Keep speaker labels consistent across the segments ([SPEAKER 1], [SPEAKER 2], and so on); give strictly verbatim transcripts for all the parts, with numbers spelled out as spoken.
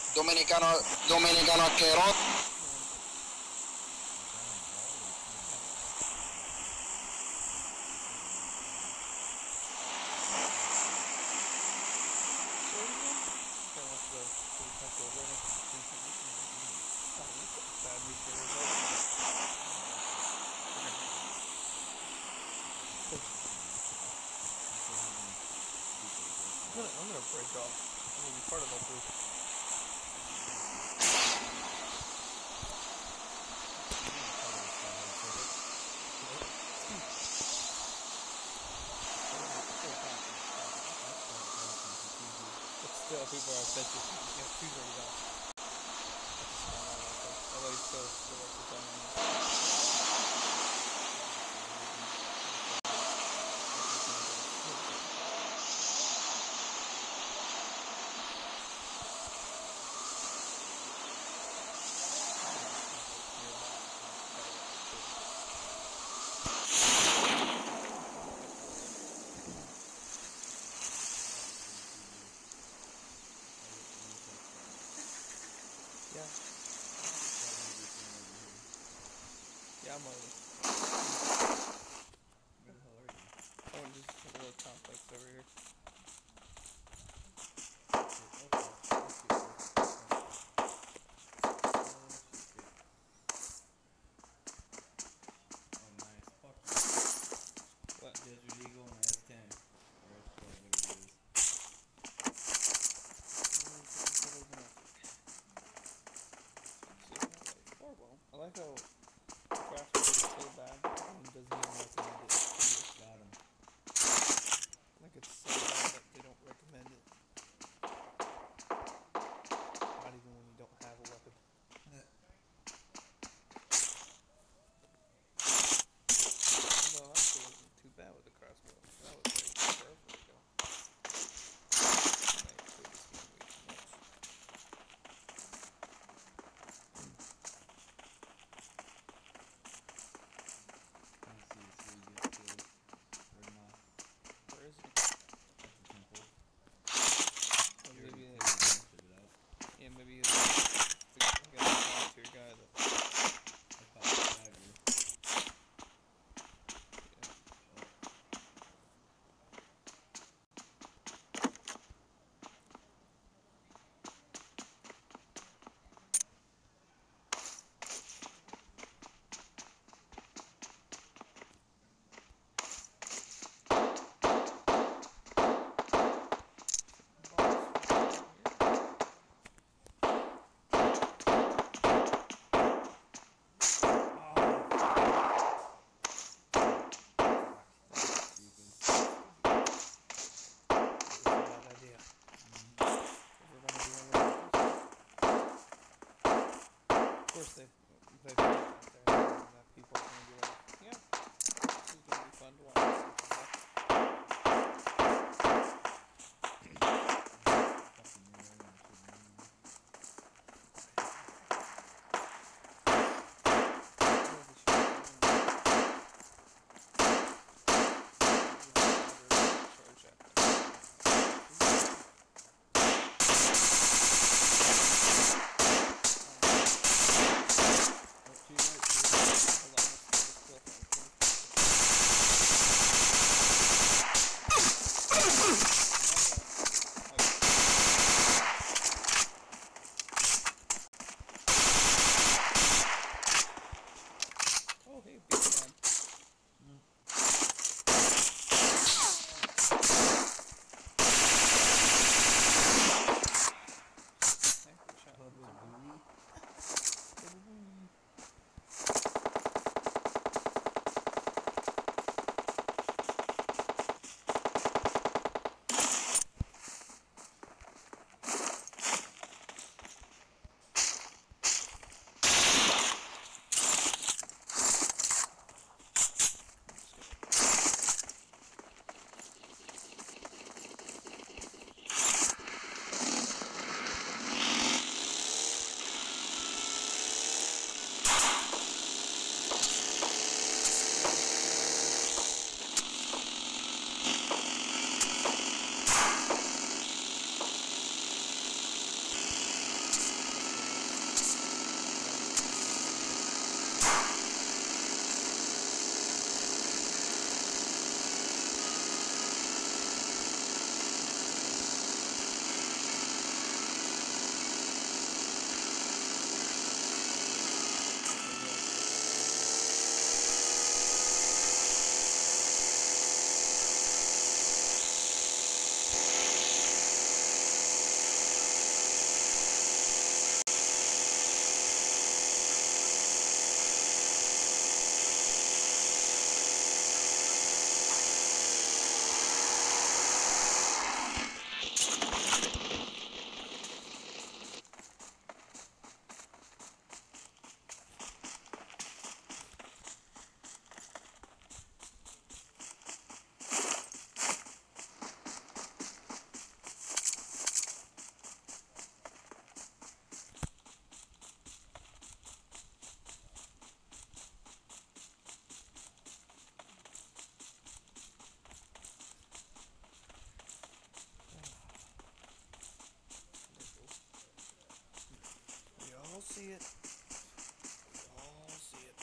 [SPEAKER 1] Dominicano, dominicano asqueroso.
[SPEAKER 2] I'm gonna break off. I'm gonna be part of that group. But still, people are bet you. Yeah, two's already gone. That's a small one right there. Although he's still the right to tell me. Yeah. Yeah, I'm already.
[SPEAKER 3] Where the hell are you?
[SPEAKER 2] Oh, and just a little complex over here.
[SPEAKER 3] Oh, nice. Fuck you.
[SPEAKER 2] What?
[SPEAKER 3] Desert Eagle and S ten. Or S twelve, whatever it is.
[SPEAKER 2] I like how Craft is so bad and doesn't even recommend it.
[SPEAKER 3] Got him.
[SPEAKER 2] Like it's so bad that they don't recommend it. Not even when you don't have a weapon. Although actually it wasn't too bad with the crossbow. That was like forever ago. I might play this game way too much.
[SPEAKER 3] Can't see this where you get killed. Or not.
[SPEAKER 2] Where is he?
[SPEAKER 3] At the temple.
[SPEAKER 2] Or
[SPEAKER 3] You already
[SPEAKER 2] maybe
[SPEAKER 3] cleared most of it out.
[SPEAKER 2] yeah, maybe he's the guy, the volunteer guy that.
[SPEAKER 3] I caught the dagger.
[SPEAKER 2] Of course, they they put it out there and that people are gonna be like, yeah, this is gonna be fun to watch. Oh, hey, big man.
[SPEAKER 3] Mm.
[SPEAKER 2] Hey, good shot.
[SPEAKER 3] Bubba Booey.
[SPEAKER 2] see it. We all see it.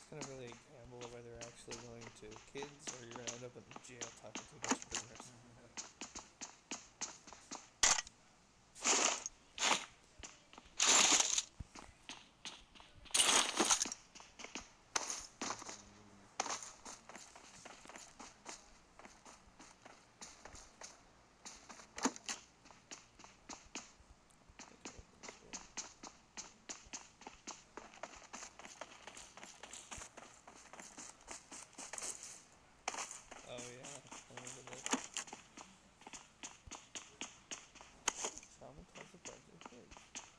[SPEAKER 2] kind of really a gamble of whether actually going to kids or you're gonna end up in jail talking to a bunch of prisoners. Oh yeah, I remember that. Traumatized the president kids.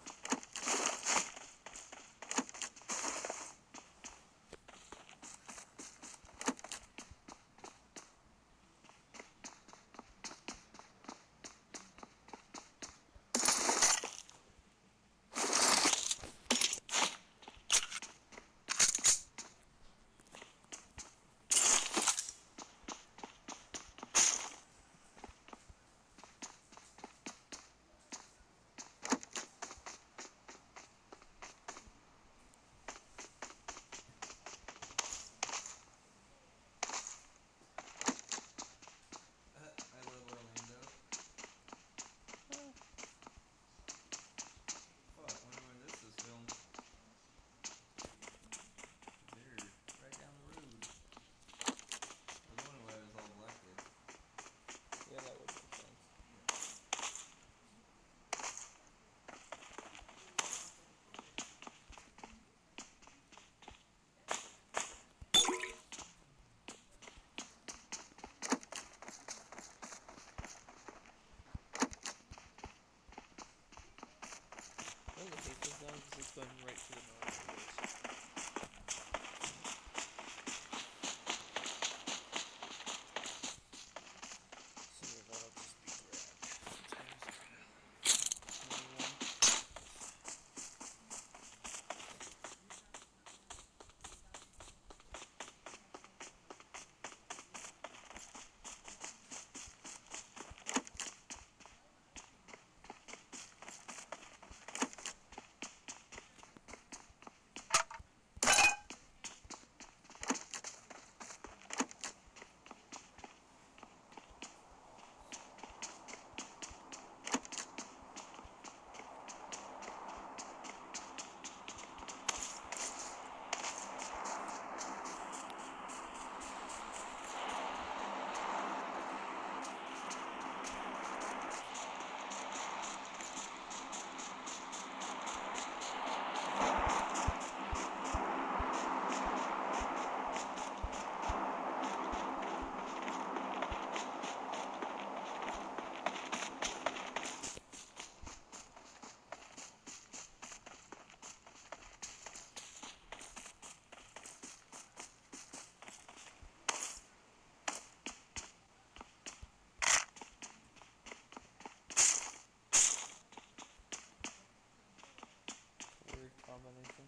[SPEAKER 3] I love Orlando. Fuck, wonder when this is filmed. They're right down the road. I was wondering why it was all black there.
[SPEAKER 2] Yeah, that would make sense. I really hate this zone because it's going right to the north of this. So yeah, that'll just be grabbed. Times twenty-one. Weird combination.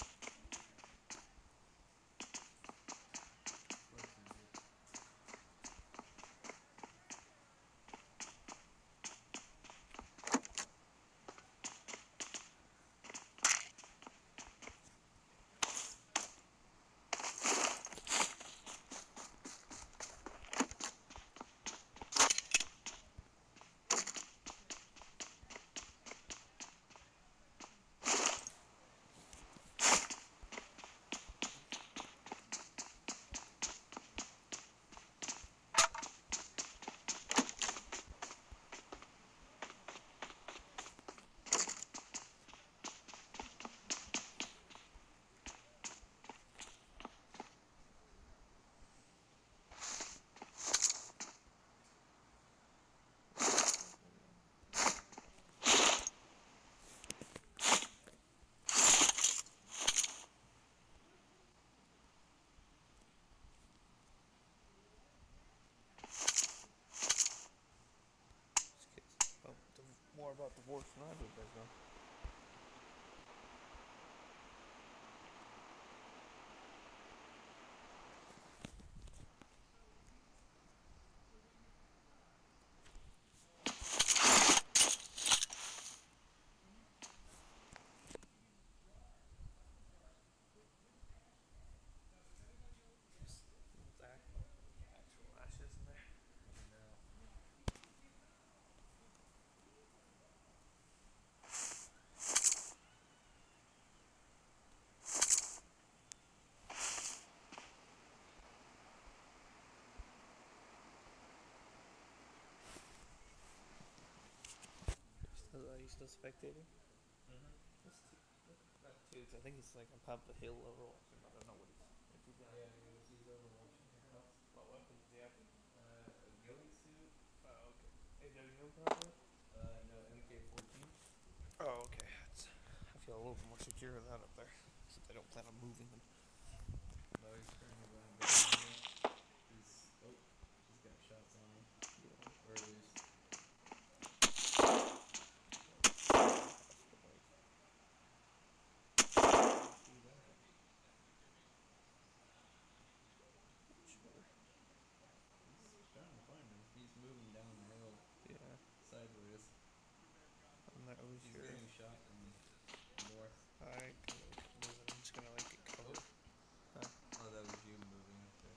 [SPEAKER 2] These kids know the- more about divorce than I do, guys know. still spectating?
[SPEAKER 3] Mm-hmm.
[SPEAKER 2] That's two. Not two, 'cause I think he's like on top of the hill overwatching. I don't know what he's. If he's
[SPEAKER 3] Oh
[SPEAKER 2] on.
[SPEAKER 3] yeah, he was, he's overwatching your house.
[SPEAKER 2] What weapon does he have?
[SPEAKER 3] Uh, a ghillie suit.
[SPEAKER 2] Oh, okay. Hey, do you know probably?
[SPEAKER 3] Uh, no, M K fourteen.
[SPEAKER 2] Oh, okay. That's, I feel a little bit more secure with that up there. Since I don't plan on moving them.
[SPEAKER 3] No, he's currently going down here. He's, oh, he's got shots on him.
[SPEAKER 2] Yeah.
[SPEAKER 3] Or at least, see that.
[SPEAKER 2] Sure.
[SPEAKER 3] He's trying to find him. He's moving down the hill
[SPEAKER 2] Yeah.
[SPEAKER 3] sideways.
[SPEAKER 2] I'm not really
[SPEAKER 3] He's
[SPEAKER 2] sure.
[SPEAKER 3] getting shot from north.
[SPEAKER 2] I can move it. I'm just gonna like get covered.
[SPEAKER 3] Oh.
[SPEAKER 2] Huh?
[SPEAKER 3] Oh, that was you moving up there.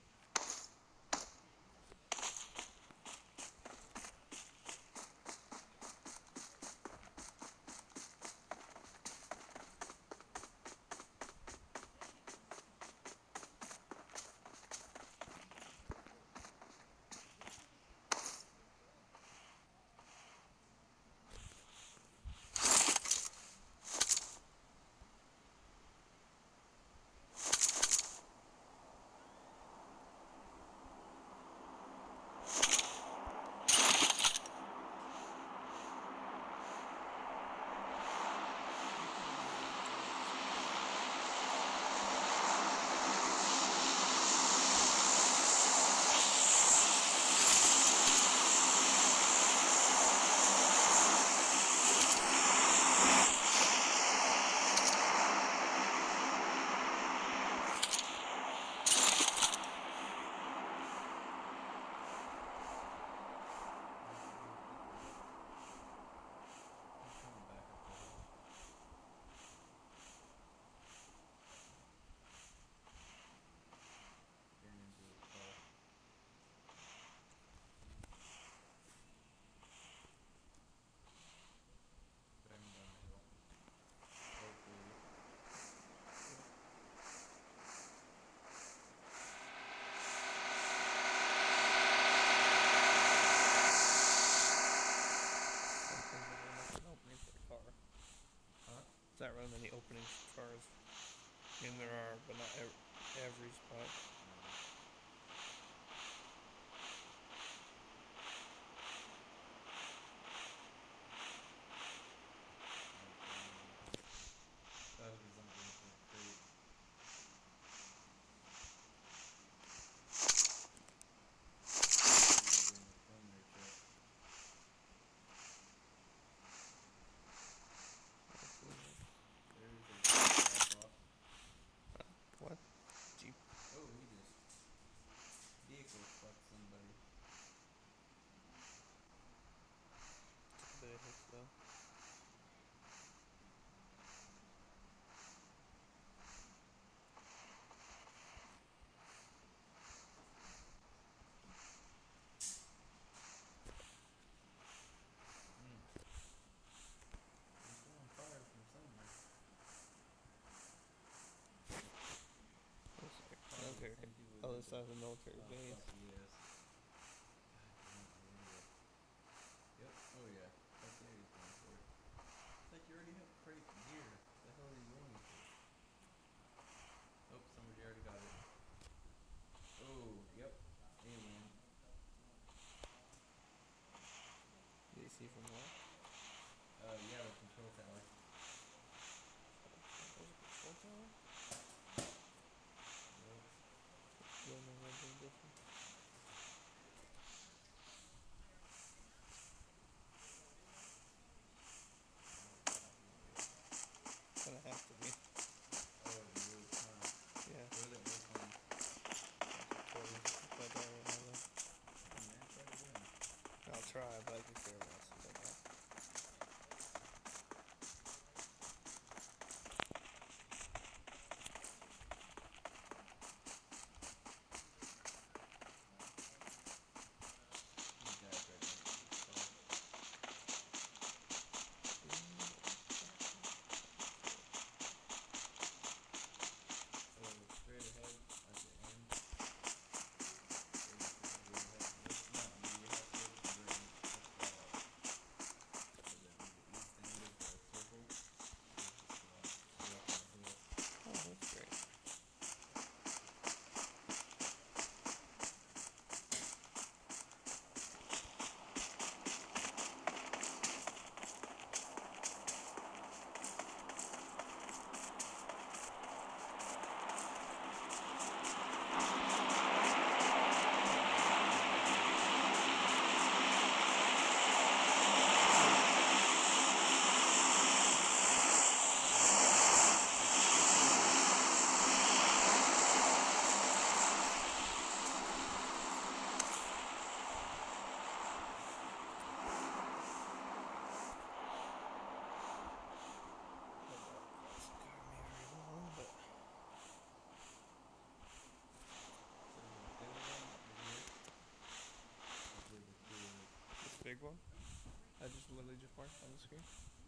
[SPEAKER 3] He's coming back up the hill. Getting into his car. Driving down the hill. Hopefully.
[SPEAKER 2] An opening for a car.
[SPEAKER 3] Huh?
[SPEAKER 2] It's not really many openings for cars. I mean, there are, but not ev- every spot.
[SPEAKER 3] No. Not going anything. Oh, because I'm going for a crate. Ooh, getting a perimeter check. There's a jeep drop off.
[SPEAKER 2] What? Jeep.
[SPEAKER 3] Oh, he just vehicle fucked somebody.
[SPEAKER 2] Took a bit of hits though.
[SPEAKER 3] Hmm. He's throwing fire from somewhere.
[SPEAKER 2] Looks like
[SPEAKER 3] Oh,
[SPEAKER 2] military.
[SPEAKER 3] some people
[SPEAKER 2] Oh,
[SPEAKER 3] need
[SPEAKER 2] this
[SPEAKER 3] to.
[SPEAKER 2] is a military
[SPEAKER 3] Oh
[SPEAKER 2] base.
[SPEAKER 3] fuck yes. God damn area. Yep. Oh yeah. Fuck yeah, he's going for it. It's like you already have crate gear. What the hell are you waiting for? Oh, somebody already got it. Oh, yep. Alien.
[SPEAKER 2] Did you see from where?
[SPEAKER 3] Uh, yeah, the control tower.
[SPEAKER 2] There's a control tower?
[SPEAKER 3] Yep.
[SPEAKER 2] You don't know what they're different? big one. I just literally just marked on the screen.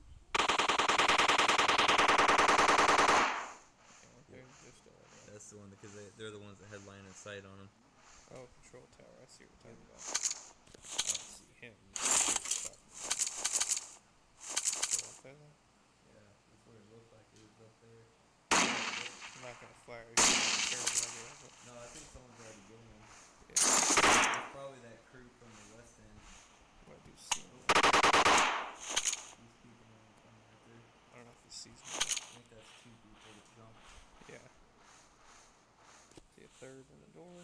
[SPEAKER 2] Yeah, they're, they're still over there.
[SPEAKER 3] That's the one because they, they're the ones that had line of sight on them.
[SPEAKER 2] Oh, control tower. I see what you're talking about. I don't see him. I see what you're talking about. Still up there, though?
[SPEAKER 3] Yeah, that's what it looked like. It was up there.
[SPEAKER 2] I'm not gonna fire you. But
[SPEAKER 3] No, I think someone's already getting them.
[SPEAKER 2] yeah,
[SPEAKER 3] It's probably that crew from the west end.
[SPEAKER 2] what do you see?
[SPEAKER 3] He's peeking around the corner right there.
[SPEAKER 2] I don't know if he sees me.
[SPEAKER 3] I think that's two people that jumped.
[SPEAKER 2] Yeah. See a third in the door.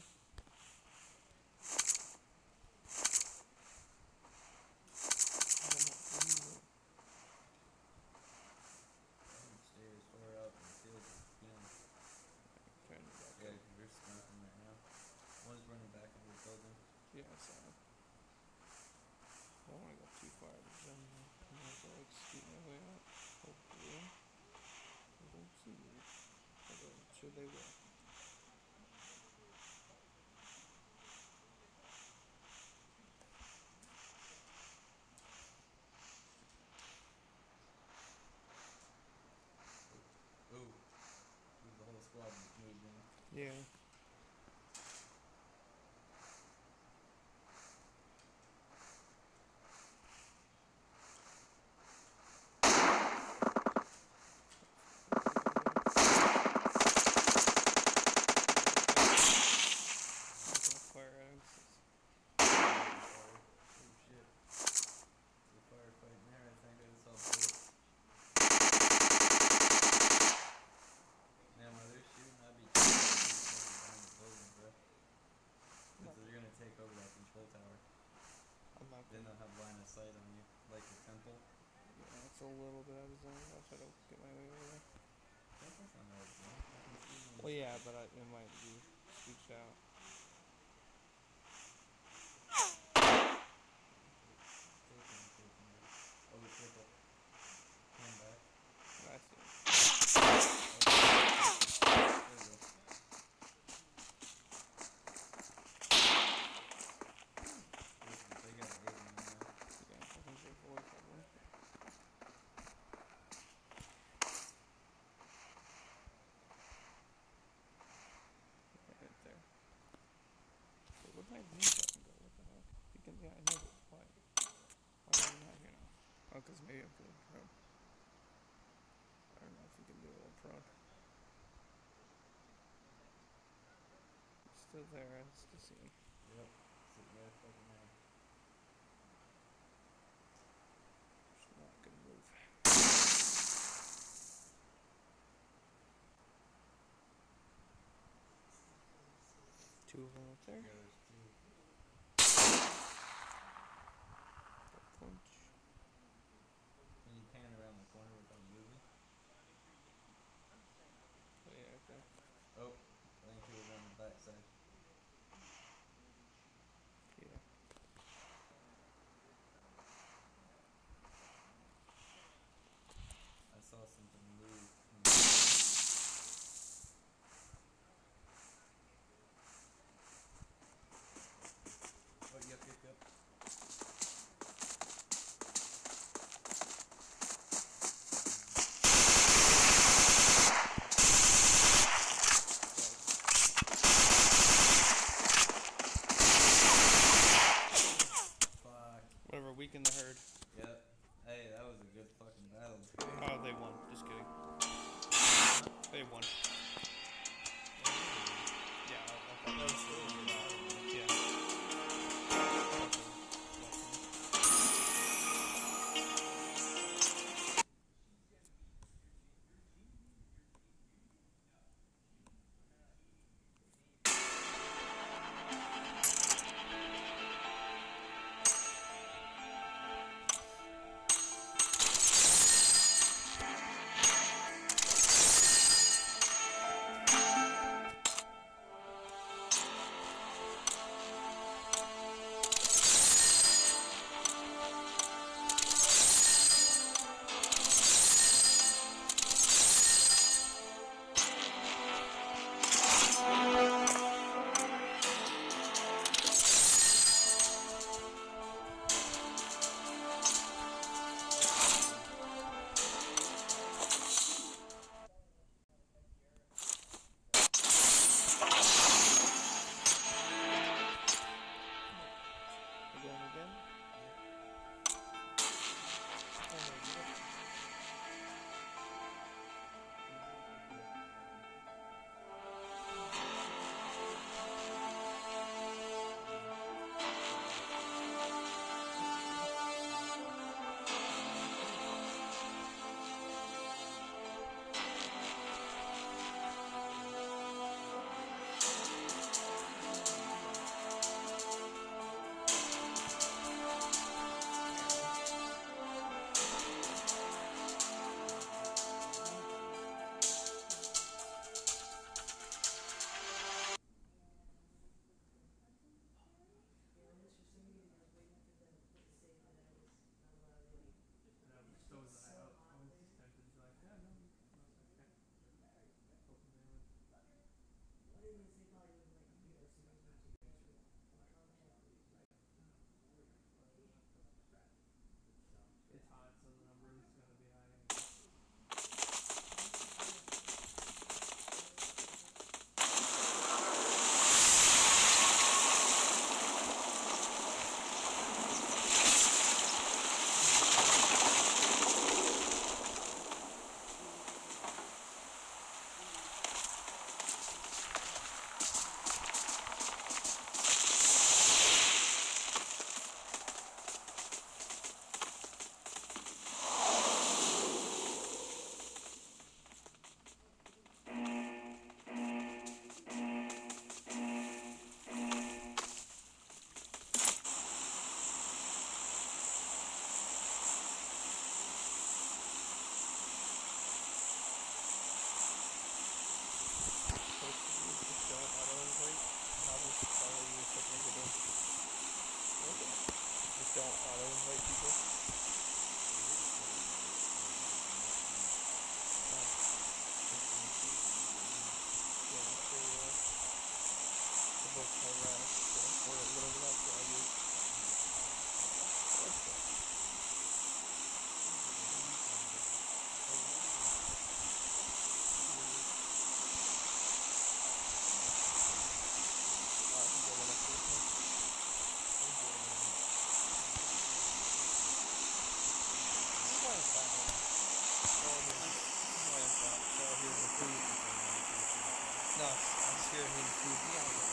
[SPEAKER 3] Upstairs, far up in the field again.
[SPEAKER 2] Turn it back
[SPEAKER 3] Yeah,
[SPEAKER 2] up.
[SPEAKER 3] because they're smoking right now. One's running back into the building.
[SPEAKER 2] Yeah, I saw him. I don't want to go too far to jump. I'm gonna go like scoot my way out. Hopefully. They don't see me. Although, I'm sure they will.
[SPEAKER 3] Ooh. The whole squad just moved in.
[SPEAKER 2] Yeah. Fire at him.
[SPEAKER 3] Oh shit. The firefight there, I think I just saw bullets. Man, while they're shooting, I'd be behind the building, bro. Because they're gonna take over that control tower.
[SPEAKER 2] I'm not
[SPEAKER 3] Then
[SPEAKER 2] gonna.
[SPEAKER 3] they'll have line of sight on you, like the temple.
[SPEAKER 2] Yeah, it's a little bit out of zone. I'll try to get my way over there.
[SPEAKER 3] Temple's not out of zone. I can see them on
[SPEAKER 2] Well,
[SPEAKER 3] the
[SPEAKER 2] yeah,
[SPEAKER 3] side.
[SPEAKER 2] but I, it might be scooched out.
[SPEAKER 3] Taking, taking it. Oh, the triple. Hand back.
[SPEAKER 2] I see him.
[SPEAKER 3] There we go. They got eight in there now.
[SPEAKER 2] Yeah, I think they're four probably. Right there. Wait, where'd my green button go? What the heck? You can, yeah, I know this. Why? Why are you not here now? Oh, because maybe I'm feeling prone. I don't know if you can do a little prone. He's still there. I still see him.
[SPEAKER 3] Yep. Sitting there fucking there.
[SPEAKER 2] Just not gonna move. Two of them up there.
[SPEAKER 3] Yeah, there's two.
[SPEAKER 2] Punch.
[SPEAKER 3] Can you pan around the corner without moving?
[SPEAKER 2] Oh, yeah, okay.
[SPEAKER 3] Oh, I think he was on the back side.
[SPEAKER 2] Yeah.
[SPEAKER 3] I saw something move.
[SPEAKER 2] both high rise, so, or whatever that's what I use. What's that? Oh, I can go one up to this one. This is why I'm fat, man. Oh, here's, this is why I'm fat. Oh, here's the food. No, I was here and eating food. Yeah, yeah.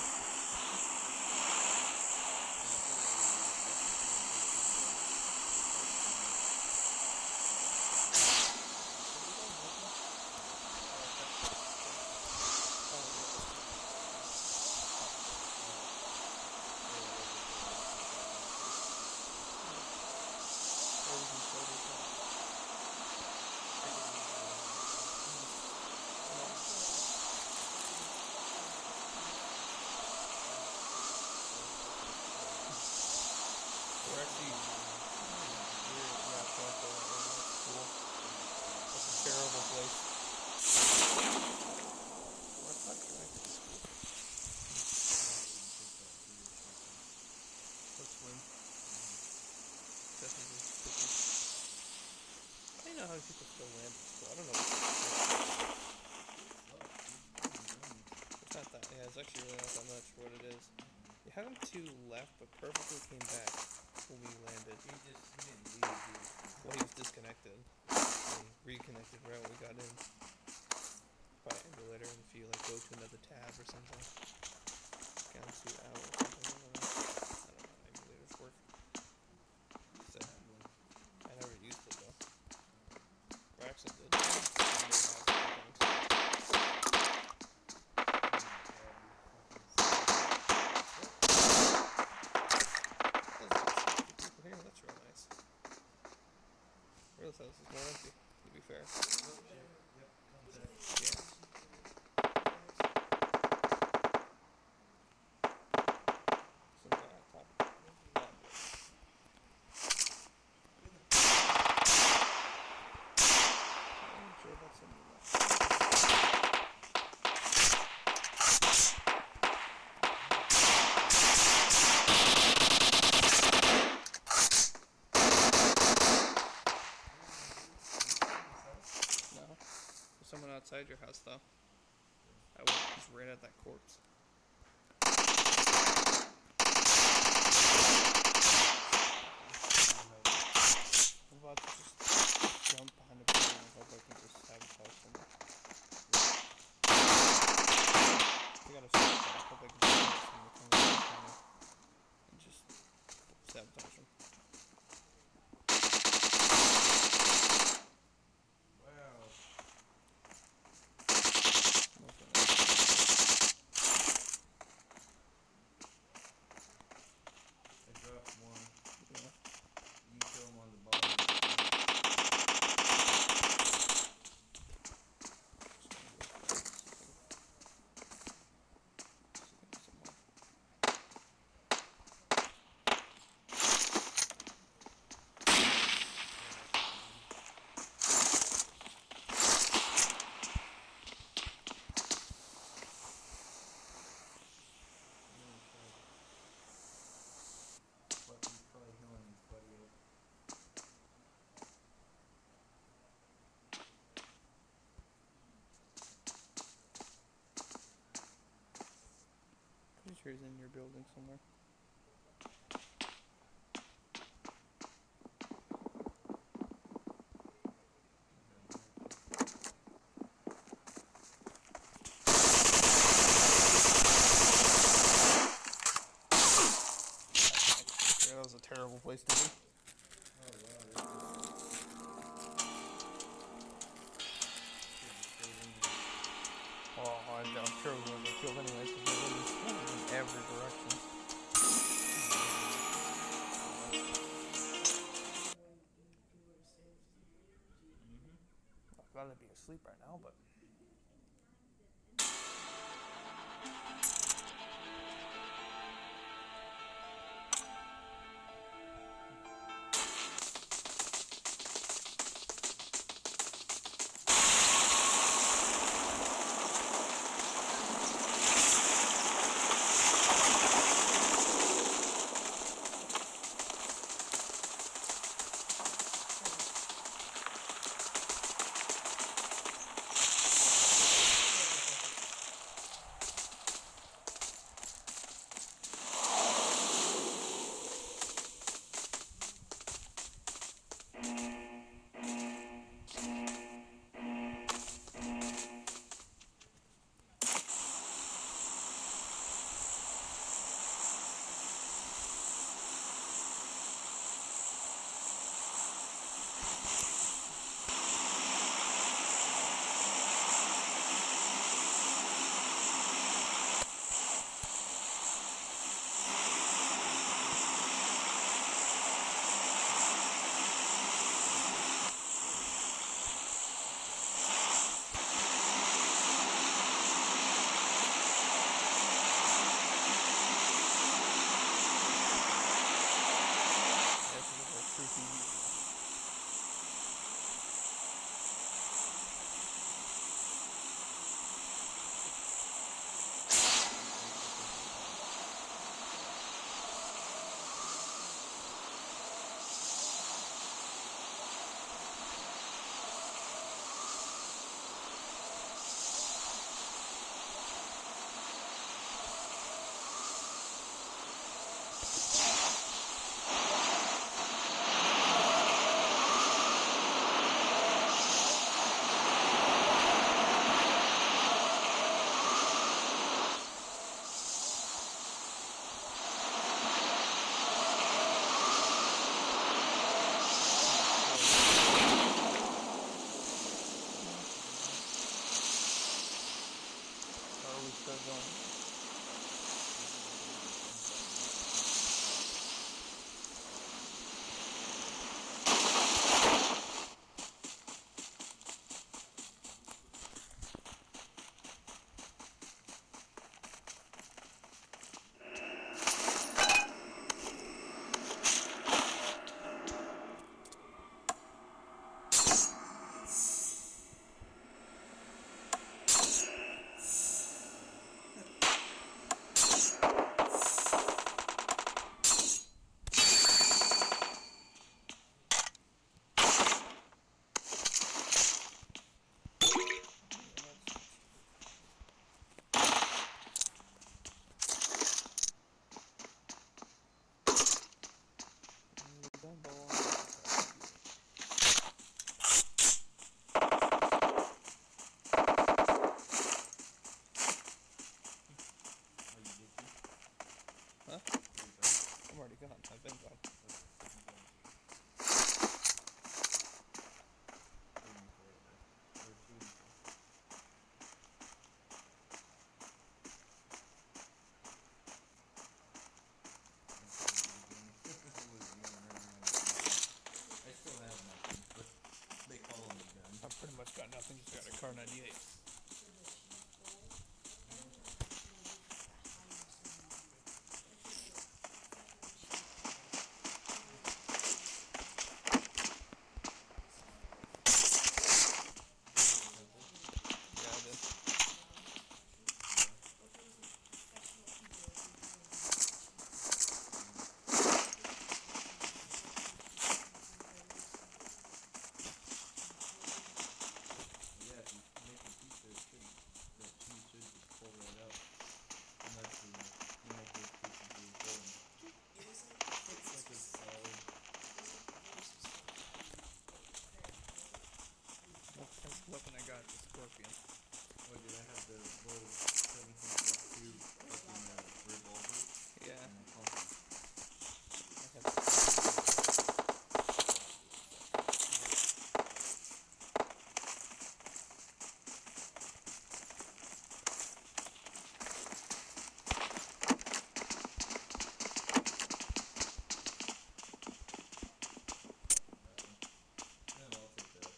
[SPEAKER 2] We're actually we're yeah, Bronco right now. It's cool. It's a terrible place. What's that right? Let's swim. Definitely tricky. I don't know how people still land at school. I don't know what it's not that yeah, it's actually really not that much for what it is. You had him two left but perfectly came back when we landed.
[SPEAKER 3] He just he didn't leave. He was
[SPEAKER 2] Well, he was disconnected. And he reconnected right when we got in. By emulator, and if you like go to another tab or something. Down to Owl or something. I don't know. I don't know how emulators work. So, I never used it though. Or actually did. Here, that's real nice. Real house is more empty, to be fair.
[SPEAKER 3] Yep, contact.
[SPEAKER 2] Yeah. Some guy on top of that. I'm not sure about some of that. No. There's someone outside your house, though. I was just right at that corpse. I'm about to just jump behind a building and hope I can just sabotage someone. I gotta stop that. I hope I can just sabotage someone coming around the corner and just sabotage them.
[SPEAKER 3] Wow.
[SPEAKER 2] Nothing else.
[SPEAKER 3] I dropped one.
[SPEAKER 2] Yeah.
[SPEAKER 3] You kill him on the bottom. But he's probably healing his buddy up.
[SPEAKER 2] Pretty sure he's in your building somewhere. Yeah, that was a terrible place to be.
[SPEAKER 3] Oh wow,
[SPEAKER 2] Oh, I- I'm sure we wouldn't get killed anyways because they were just in every direction. I'd rather be asleep right now, but gun. I've been gone.
[SPEAKER 3] Waiting for it though. Or shooting for it. I still have nothing, but they call them a gun.
[SPEAKER 2] I've pretty much got nothing. Just got a Kar ninety-eight. Yeah, I did.
[SPEAKER 3] Yeah, if you make a pizza, it should, that cheese should just pull right out. Unless you, you make those pieces really good. It's like a solid.
[SPEAKER 2] That's that's the weapon I got. The Scorpion.
[SPEAKER 3] Oh, dude, I have the little seven point two fucking uh, revolver.
[SPEAKER 2] Yeah.
[SPEAKER 3] And a pumpkin.
[SPEAKER 2] I have.
[SPEAKER 3] No, I'll take that.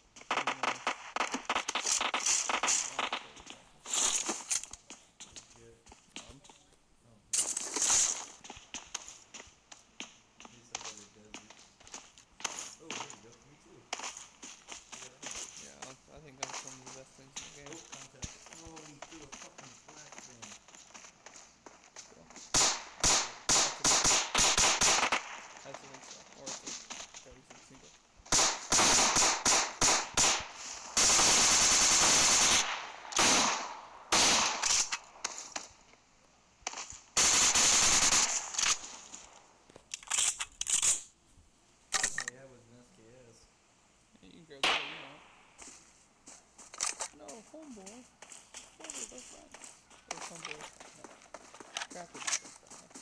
[SPEAKER 3] Legit.
[SPEAKER 2] Um,
[SPEAKER 3] Oh, at least I got a desert. Oh, there you go. Me too. Look at that.
[SPEAKER 2] yeah, I'll, I think that's one of the best things in the game.
[SPEAKER 3] Oh, contact. Oh, he threw a fucking flashbang.
[SPEAKER 2] Cool. I think so. Or if it's thirty-six single.
[SPEAKER 3] Oh, yeah, it was an S K S.
[SPEAKER 2] Yeah, you can grab that you want. No, homeboy. Homeboy, that's right. Or homeboy. No. Crap is just like that.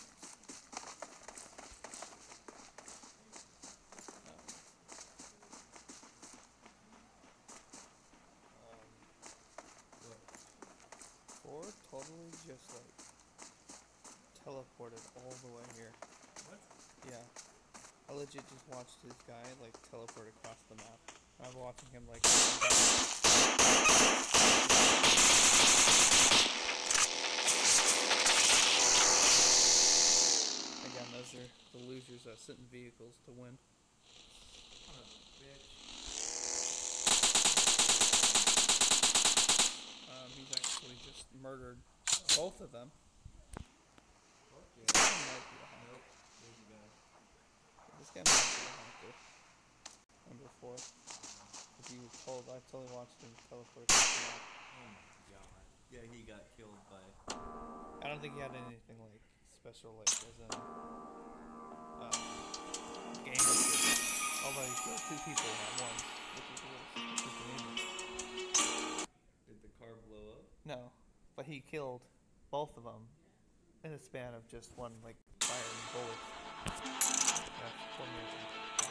[SPEAKER 2] Um,
[SPEAKER 3] What?
[SPEAKER 2] Four totally just like teleported all the way here.
[SPEAKER 3] What?
[SPEAKER 2] Yeah. I legit just watched this guy like teleport across the map. I'm watching him like. Again, those are the losers that sit in vehicles to win.
[SPEAKER 3] Son of a bitch.
[SPEAKER 2] Um, he's actually just murdered both of them.
[SPEAKER 3] Fuck
[SPEAKER 2] This
[SPEAKER 3] yeah.
[SPEAKER 2] guy might be a hacker.
[SPEAKER 3] Nope. There's a guy.
[SPEAKER 2] This guy might be a hacker. Number four. If you told, I totally watched him teleport across the map.
[SPEAKER 3] Oh my god. Yeah, he got killed by.
[SPEAKER 2] I don't think he had anything like special, like as in uh, game assist. Although he killed two people at once, which is worse. Which is amazing.
[SPEAKER 3] Did the car blow up?
[SPEAKER 2] No, but he killed both of them in a span of just one like firing bullet. That's so amazing.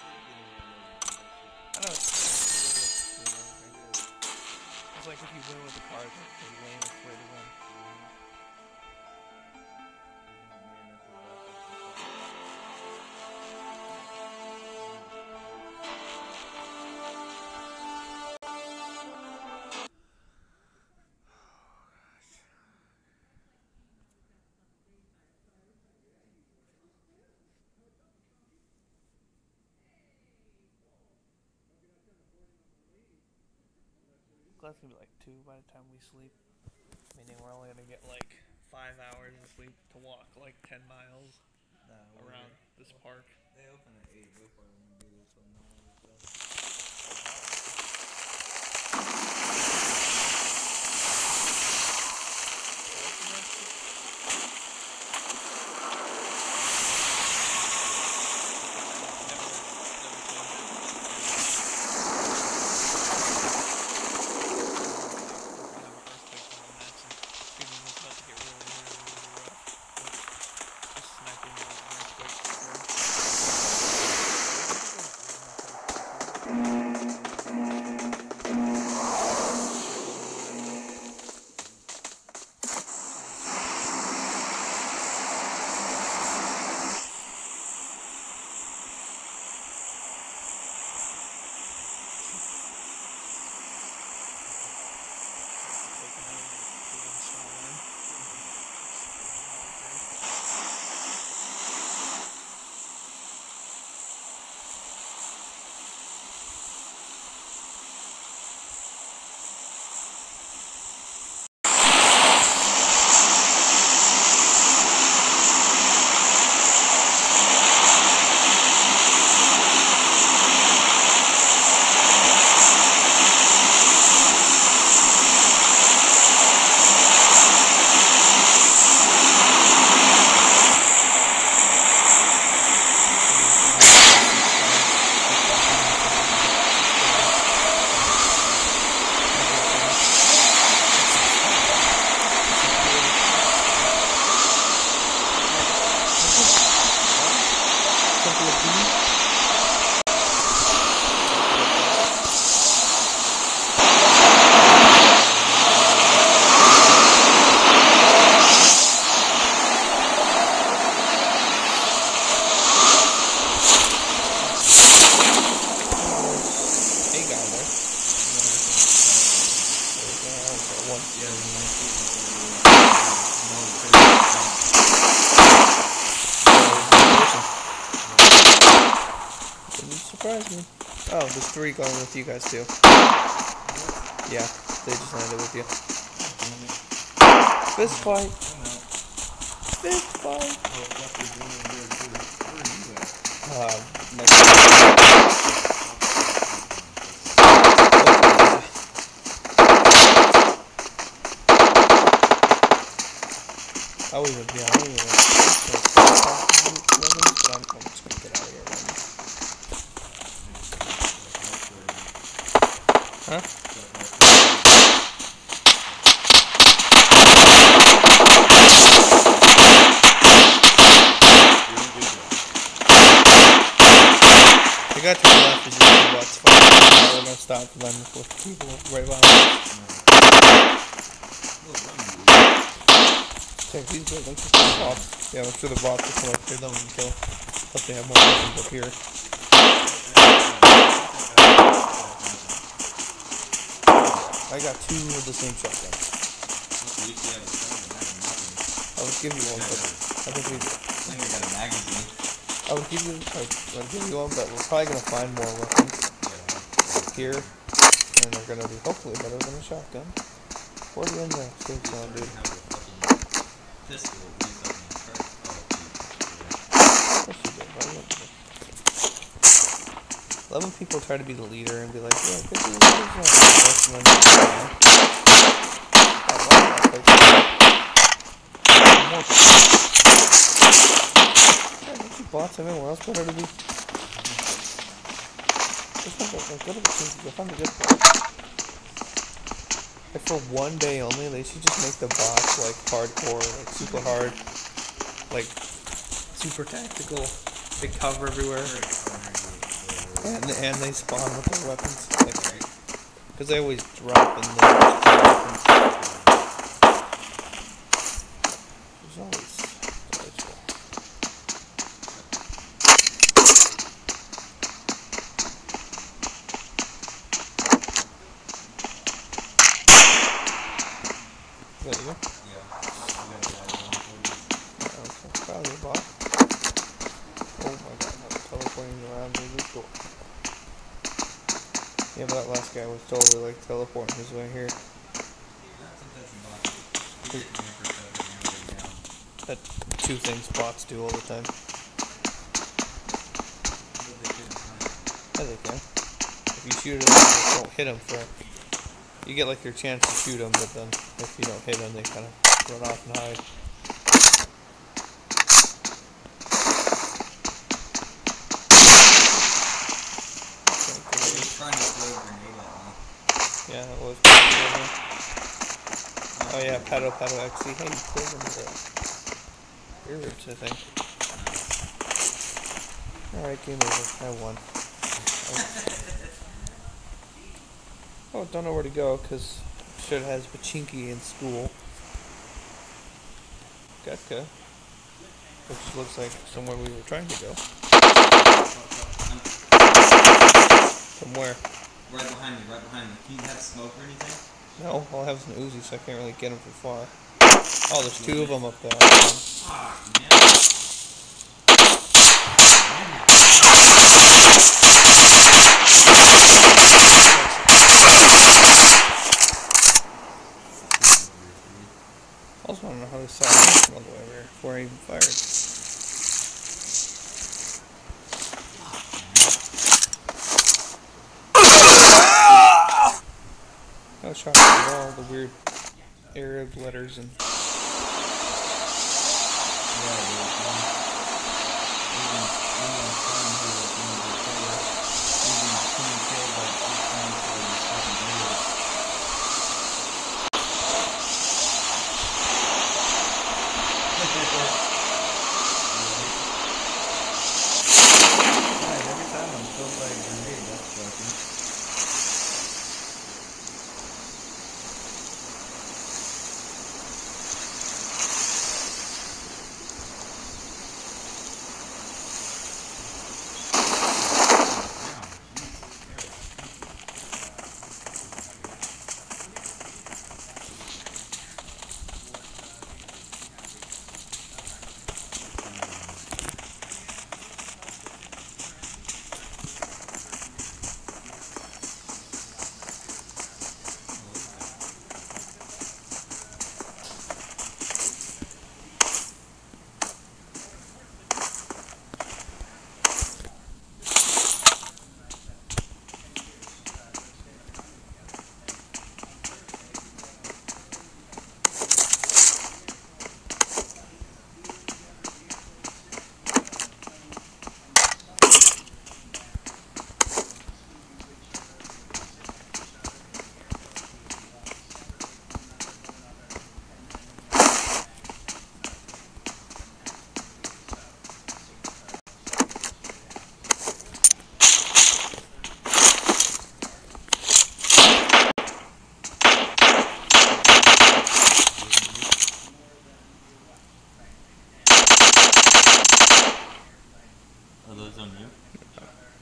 [SPEAKER 2] I know it's, it's, it's like if you win with the cars, like the lamest way to win. That's gonna be like two by the time we sleep. Meaning we're only gonna get like five hours of sleep to walk like ten miles
[SPEAKER 3] Nah, we're
[SPEAKER 2] around
[SPEAKER 3] good.
[SPEAKER 2] this park.
[SPEAKER 3] They open at eight. We'll probably do this one now. So.
[SPEAKER 2] Just sniping real quick. surprise me. Oh, there's three going with you guys too. Yeah, they just landed with you. Fist fight.
[SPEAKER 3] I'm out.
[SPEAKER 2] Fist fight.
[SPEAKER 3] Oh, fuck, there's one over there too. Where are you at?
[SPEAKER 2] Uh, next. I was even, yeah, I was even, but I'm, I'm just gonna get out of here right now. Huh? I got to the left as you see what's fine. I'm gonna stop for them with people right behind us. Check these buildings. Look for the bots. Yeah, look for the bots to come up here. Them and kill. Hope they have more weapons up here. I got two of the same shotguns. I would give you one, but I think we.
[SPEAKER 3] I think I got a magazine.
[SPEAKER 2] I would give you. I would give you one, but we're probably gonna find more weapons here, and they're gonna be hopefully better than a shotgun. Where are you in the safe zone, dude?
[SPEAKER 3] Pistol, at least I can try.
[SPEAKER 2] Of course you did, right? Eleven people try to be the leader and be like, yeah, good to be the leader. Bots everywhere else better to be. Just go to the team. You'll find a good part. Like for one day only, they should just make the bots like hardcore, like super hard, like super tactical. They cover everywhere, and and they spawn with their weapons, like because they always drop in the weapons. There's always delightful. Is that you? Probably a bot. Oh my god, I was teleporting around to this door. Yeah, but that last guy was totally like teleporting his way here. That two things bots do all the time. Yeah, they can. If you shoot them, you don't hit them for. You get like your chance to shoot them, but then if you don't hit them, they kind of run off and hide.
[SPEAKER 3] Trying to throw a grenade at me.
[SPEAKER 2] Yeah, that was pretty good. Oh yeah, Paddle Paddle X C. Hey, you killed him with a ear ribs, I think. Alright, game over. I won. Oh, don't know where to go because shit has Pachinki in school. Gatka. Which looks like somewhere we were trying to go. From where?
[SPEAKER 3] Right behind me, right behind me. Do you have smoke or anything?
[SPEAKER 2] No, all I have is an Uzi, so I can't really get him from far. Oh, there's two of them up there.
[SPEAKER 3] Fuck, man. I also want to know how they saw me from all the way over here before I even fired. I was shocked at all the weird Arab letters and.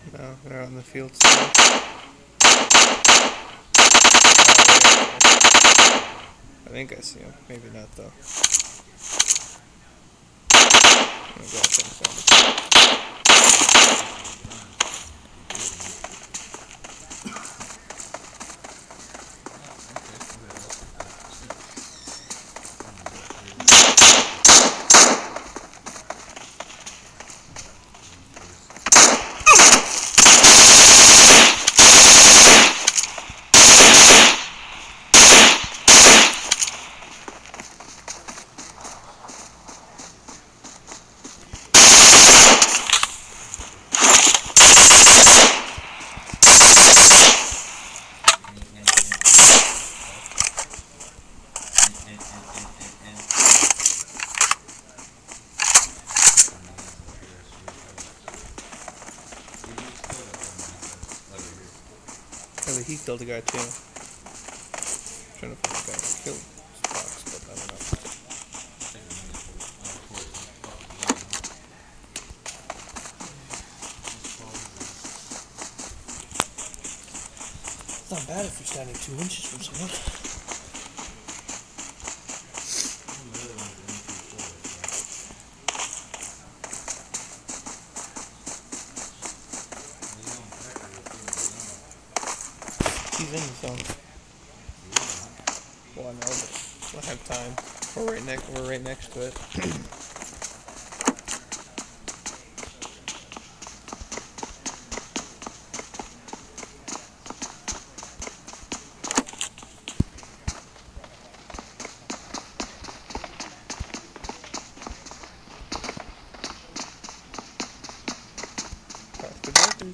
[SPEAKER 2] No, they're out in the field still. I think I see them. Maybe not though. I'm gonna go up and find them. Oh, he killed a guy too. I'm trying to find the guy who killed Fox, but I don't know. It's not bad if you're standing two inches from someone. He's in the zone. Well, I know, but we'll have time. We're right next. We're right next to it. Pass the jokers.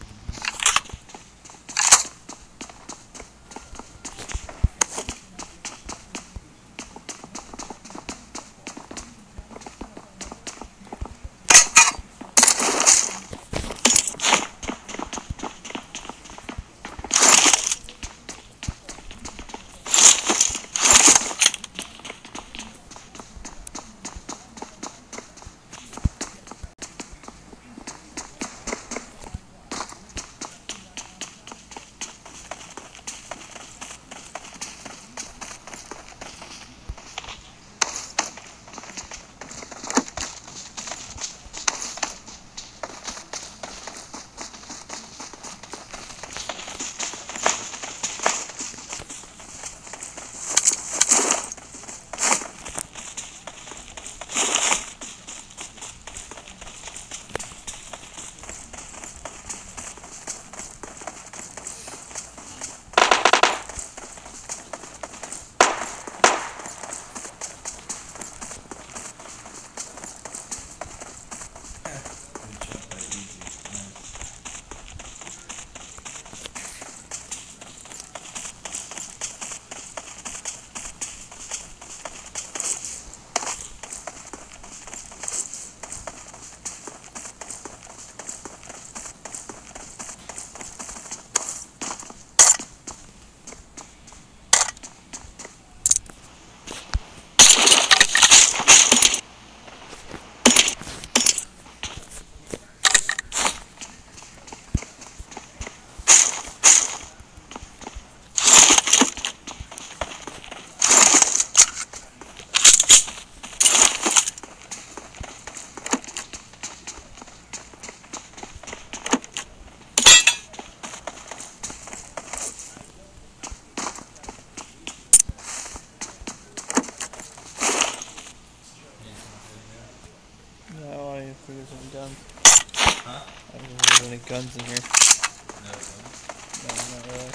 [SPEAKER 2] No, I don't think there's any guns.
[SPEAKER 3] Huh?
[SPEAKER 2] I don't think there's any guns in here.
[SPEAKER 3] No, no.
[SPEAKER 2] No, not really.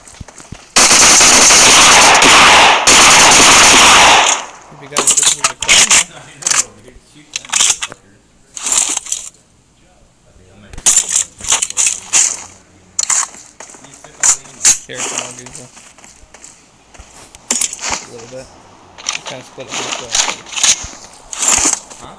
[SPEAKER 2] If you guys just need a gun,
[SPEAKER 3] I know, we could shoot that motherfucker. I think I might be able to you stick all the ammo.
[SPEAKER 2] here, come on, use one. A little bit. Kind of split it halfway.
[SPEAKER 3] Huh?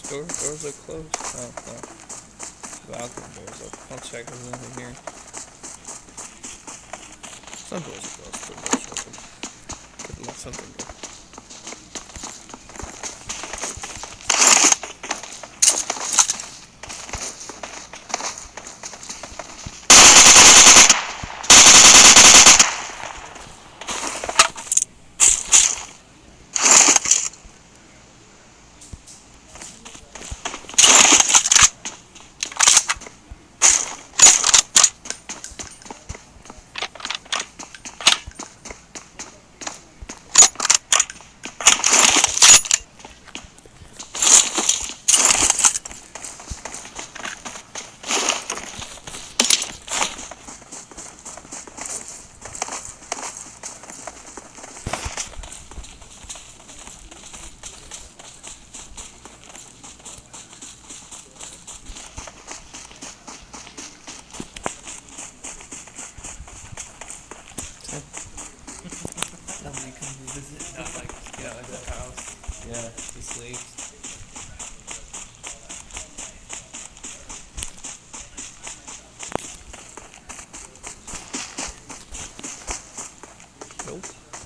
[SPEAKER 2] Door, doors are closed. Oh, well. Balcony doors open. I'll check if there's anything here. Some doors are closed, some doors are open. Could let something go.
[SPEAKER 3] Somebody comes to visit, not like,
[SPEAKER 2] Yeah, like the house.
[SPEAKER 3] yeah.
[SPEAKER 2] He sleeps. Nope.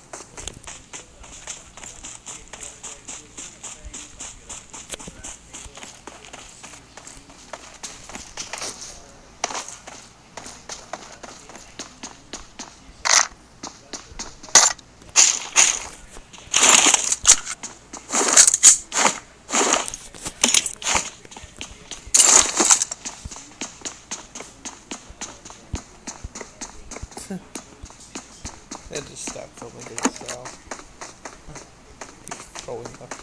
[SPEAKER 2] They just stopped filming this cell. Keep going up.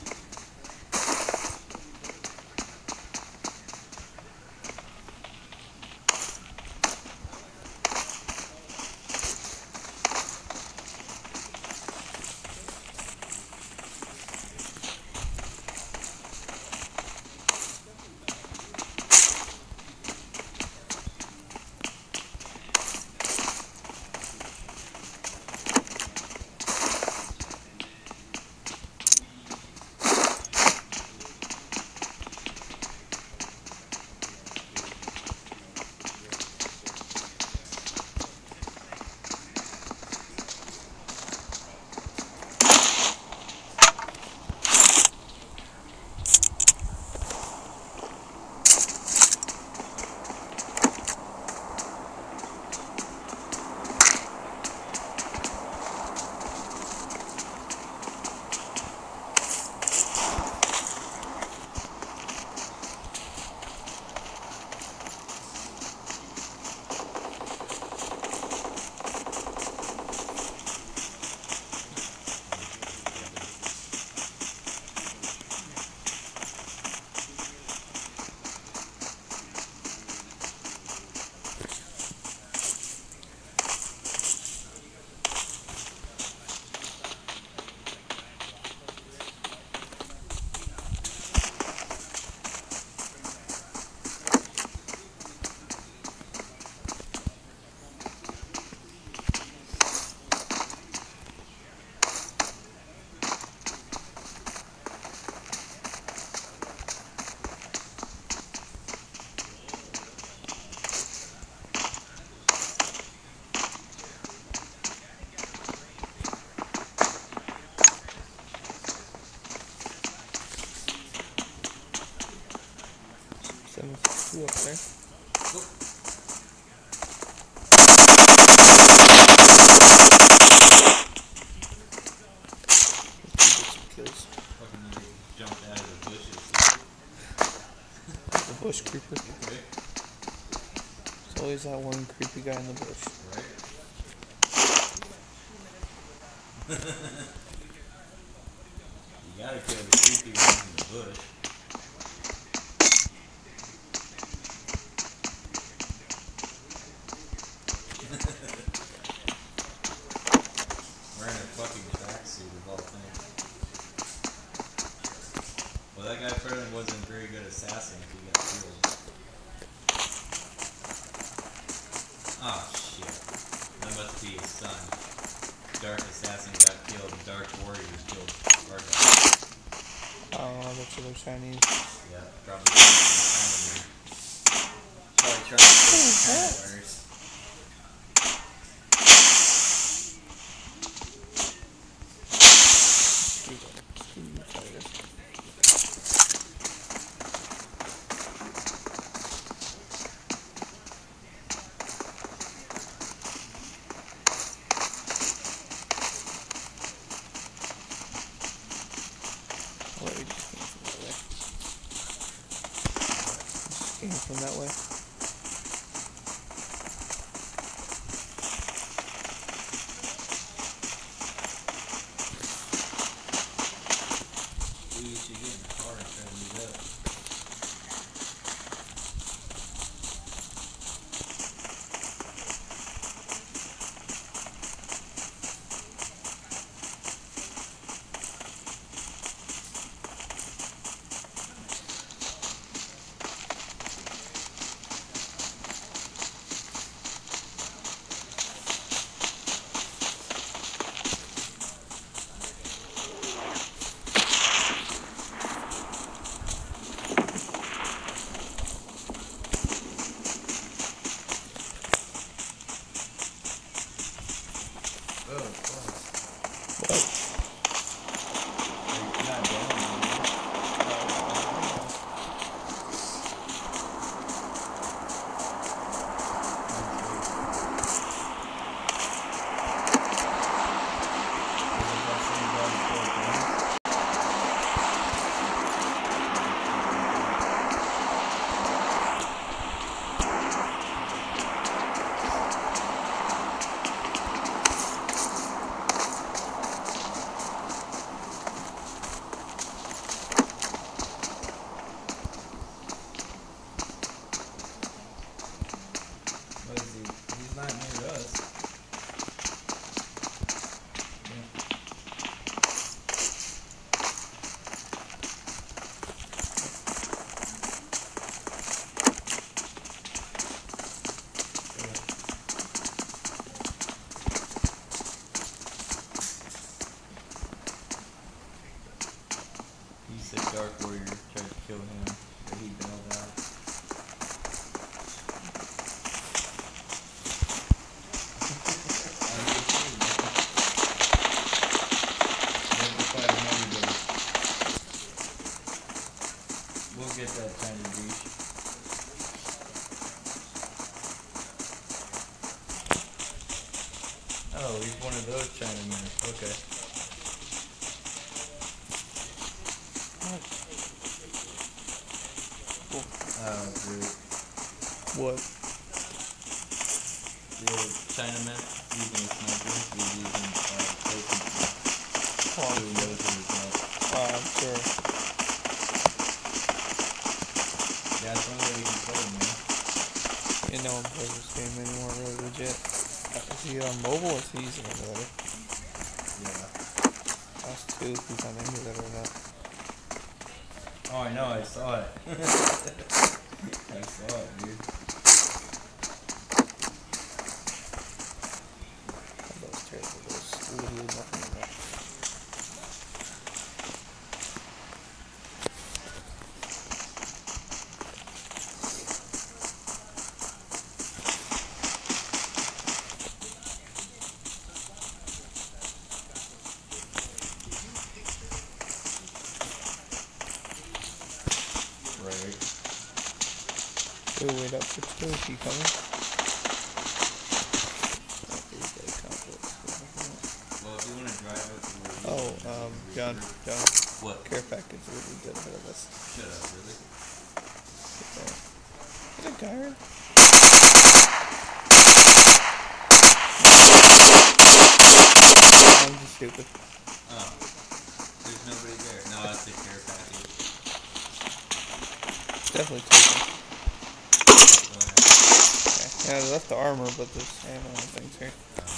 [SPEAKER 2] seventy-two up there. Kills.
[SPEAKER 3] Fucking they jumped out of the bushes.
[SPEAKER 2] The bush creeper. There's always that one creepy guy in the bush.
[SPEAKER 3] Right? You gotta kill the creepy ones in the bush. Wearing a fucking tracksuit of all things. Well, that guy probably wasn't a very good assassin if he got killed. Oh shit. That must be his son. Dark Assassin got killed and Dark Warriors killed our guy.
[SPEAKER 2] Oh, that's what they're Chinese.
[SPEAKER 3] Yeah, probably. Probably trying to fix the cameras.
[SPEAKER 2] Oh, wait, we just came from that way. Just came from that way.
[SPEAKER 3] We should get in the car and try to meet up. Oh, fuck.
[SPEAKER 2] What?
[SPEAKER 3] You're not down, What is he? He's not near us. Yeah. He said Dark Warrior tried to kill him, but he bailed out. We'll get that China douche. Oh, he's one of those Chinamen. Okay. Oh, dude.
[SPEAKER 2] What?
[SPEAKER 3] The old Chinaman using a sniper. He's using uh, potion.
[SPEAKER 2] Oh,
[SPEAKER 3] So he knows who he's at.
[SPEAKER 2] oh, I'm sure.
[SPEAKER 3] Yeah, that's one way we can play, man.
[SPEAKER 2] Yeah, no one plays this game anymore, really legit. Is he on mobile or is he using emulator?
[SPEAKER 3] Yeah.
[SPEAKER 2] Ask too if he's on emulator or not.
[SPEAKER 3] Oh, I know, I saw it. I saw it, dude.
[SPEAKER 2] That was terrible. There's literally nothing in that.
[SPEAKER 3] Right.
[SPEAKER 2] We'll wait up for two. Is he coming?
[SPEAKER 3] Well, if you want to drive us to where we
[SPEAKER 2] Oh,
[SPEAKER 3] live,
[SPEAKER 2] um,
[SPEAKER 3] we-
[SPEAKER 2] John, John,
[SPEAKER 3] What?
[SPEAKER 2] care package will be good ahead of us.
[SPEAKER 3] Shut up, really?
[SPEAKER 2] Is it Gyron? I'm just stupid.
[SPEAKER 3] Oh. There's nobody there. No, that's a care package.
[SPEAKER 2] Definitely taken.
[SPEAKER 3] Go ahead.
[SPEAKER 2] Okay. Yeah, I left the armor, but there's ammo and things here.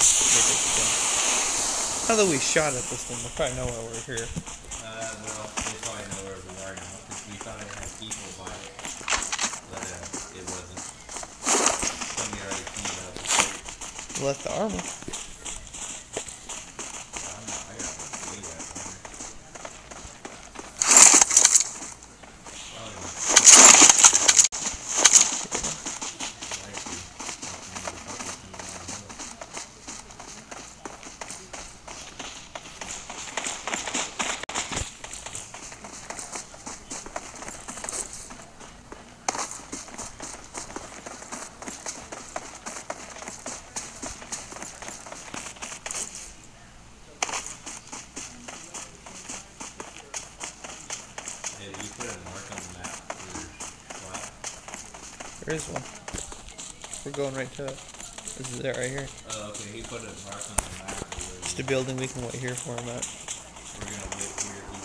[SPEAKER 2] Now that we shot at this thing, they probably know why we're here.
[SPEAKER 3] Uh, well, they probably know where we are now, because we thought it had people by it. But, uh, it wasn't. Somebody already cleaned up the plate.
[SPEAKER 2] We left the armor.
[SPEAKER 3] I don't know, I got a big ass armor. Probably not
[SPEAKER 2] There is one. We're going right to it. This is it right here.
[SPEAKER 3] Oh, okay. He put a mark on the map. Of where
[SPEAKER 2] Just
[SPEAKER 3] we-
[SPEAKER 2] a building we can wait here for him at.
[SPEAKER 3] We're gonna wait here. He,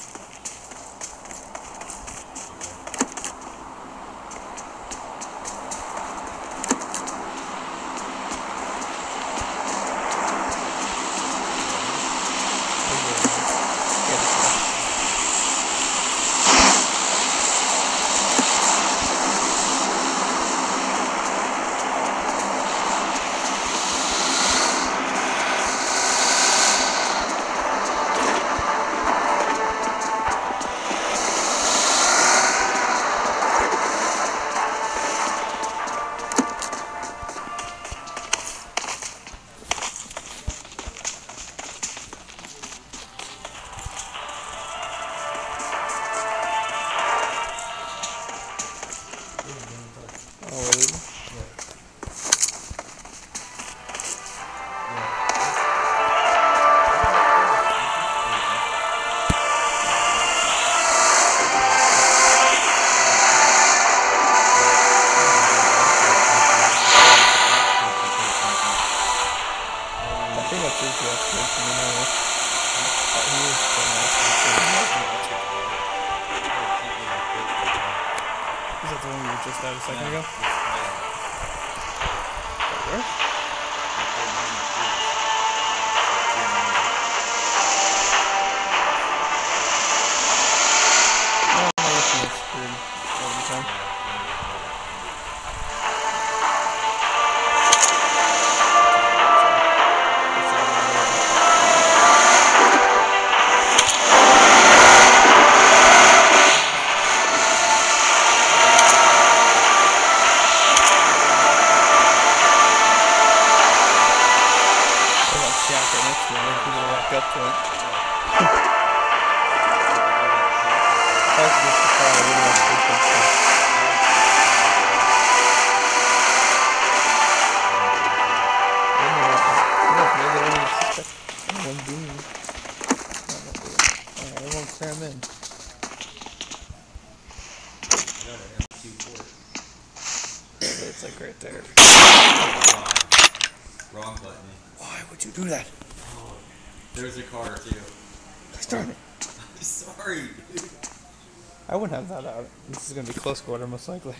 [SPEAKER 2] Oh, really? I think that's his reaction, you know. But he is the last one. Is that the one we were just at a second ago? Where? No, no, that's not screwed all the time. There's that shack right next to it, where people walk up to it. That's just the car, I really want to take that stuff. I don't know what- look, maybe they don't even suspect anyone being. Not that big. Alright, everyone cram in. It's like right there.
[SPEAKER 3] Wrong button.
[SPEAKER 2] Why would you do that?
[SPEAKER 3] There's a car too.
[SPEAKER 2] Darn it.
[SPEAKER 3] I'm sorry.
[SPEAKER 2] I wouldn't have that out. This is gonna be close quarter, most likely.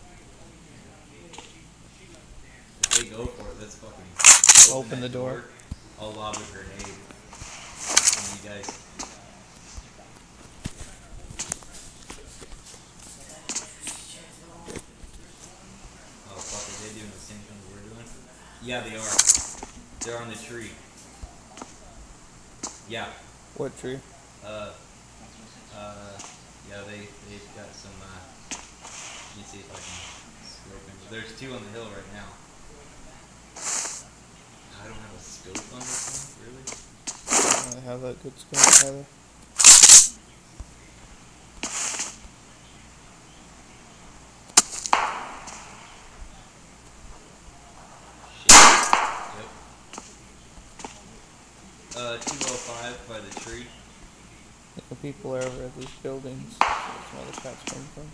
[SPEAKER 3] If they go for it, let's fucking
[SPEAKER 2] Open the
[SPEAKER 3] that
[SPEAKER 2] door.
[SPEAKER 3] I'll lob a grenade. And you guys. Oh fuck, are they doing the same thing we're doing? Yeah, they are. They're on the tree. Yeah.
[SPEAKER 2] What tree?
[SPEAKER 3] Uh. Uh. Yeah, they they've got some. Uh, let me see if I can scope in. There's two on the hill right now. I don't have a scope on this one, really.
[SPEAKER 2] I don't really have that good scope either.
[SPEAKER 3] Shit. Yep. Uh, two oh five by the tree.
[SPEAKER 2] The people are over at these buildings. That's where the shots come from.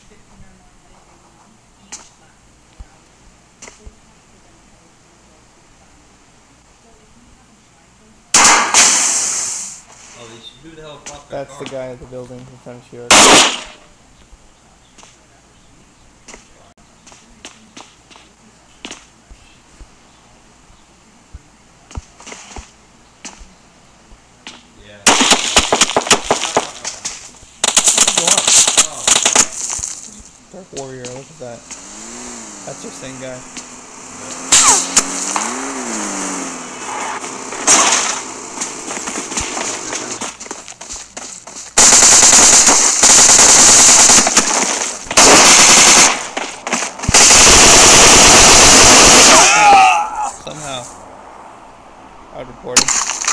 [SPEAKER 3] Oh, they should, who the hell popped that
[SPEAKER 2] That's
[SPEAKER 3] car?
[SPEAKER 2] the guy at the building who's trying to shoot us.
[SPEAKER 3] Yeah.
[SPEAKER 2] Go on.
[SPEAKER 3] Oh,
[SPEAKER 2] Dark Warrior, look at that. That's your same guy. Somehow. I'd report him.